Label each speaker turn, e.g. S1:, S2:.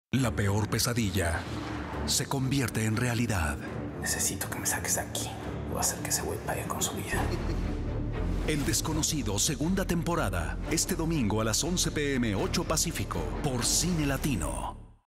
S1: La peor pesadilla se convierte en realidad.
S2: Necesito que me saques de aquí. Voy a hacer que ese güey pague con su vida.
S1: El Desconocido, segunda temporada. Este domingo a las 11 p.m. 8 Pacífico, por Cine Latino.